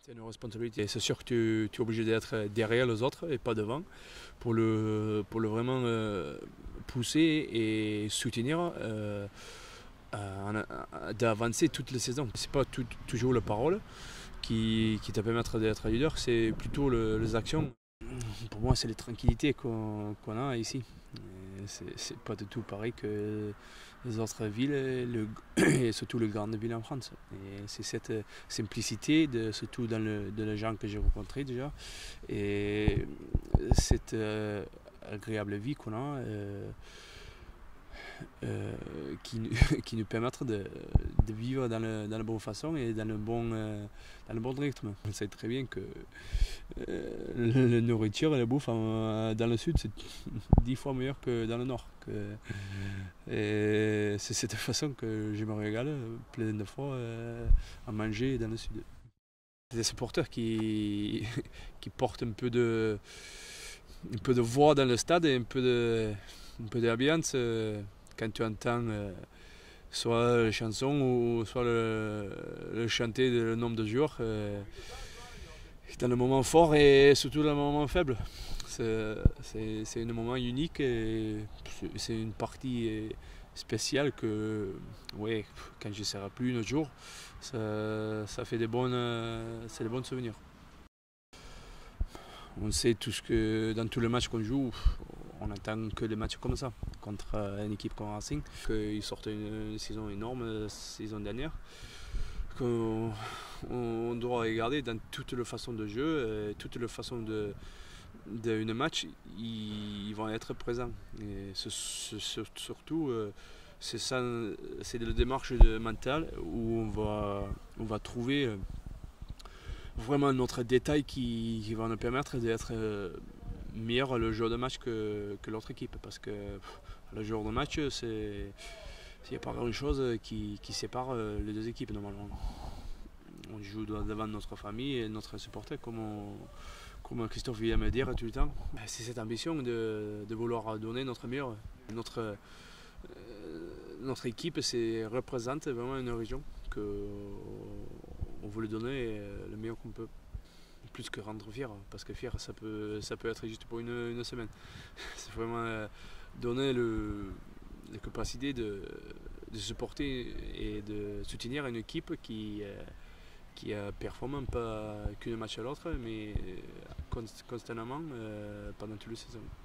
C'est une responsabilité. C'est sûr que tu es obligé d'être derrière les autres et pas devant pour le vraiment pousser et soutenir d'avancer toute la saison. C'est pas toujours la parole qui te permettra d'être leader, c'est plutôt les actions. Pour moi, c'est les tranquillités qu'on a ici. C'est pas du tout pareil que les autres villes et surtout les grandes villes en France. Et c'est cette simplicité, surtout dans les gens que j'ai rencontrés déjà, et cette agréable vie qu'on a qui nous permettent de vivre dans la bonne façon et dans le bon rythme. On sait très bien que la nourriture et la bouffe dans le sud, c'est 10 fois meilleur que dans le nord. Et c'est cette façon que je me régale plein de fois à manger dans le sud. Des supporters qui portent un peu de voix dans le stade et un peu d'ambiance quand tu entends soit les chansons ou soit le chanter le nombre de joueurs dans le moment fort et surtout dans le moment faible. C'est un moment unique et c'est une partie spéciale que, ouais, quand je ne serai plus un autre jour, ça fait des bons souvenirs. On sait tous que dans tous les matchs qu'on joue, on n'attend que des matchs comme ça, contre une équipe comme Racing, qu'ils sortent une saison énorme la saison dernière, qu'on doit regarder dans toutes les façons de jeu, toutes les façons d'un match, ils vont être présents. Et surtout, c'est la démarche mentale où on va trouver vraiment notre détail qui va nous permettre d'être meilleur le jour de match que l'autre équipe. Parce que le jour de match, il n'y a pas grand chose qui sépare les deux équipes normalement. On joue devant notre famille et notre supporter comme Christophe vient me dire tout le temps. C'est cette ambition de vouloir donner notre meilleur. Notre équipe représente vraiment une région qu'on voulait donner le meilleur qu'on peut. Plus que rendre fier, parce que fier ça peut être juste pour une semaine. C'est vraiment donner la capacité de supporter et de soutenir une équipe qui performe pas qu'un match à l'autre, mais constamment pendant toute la saison.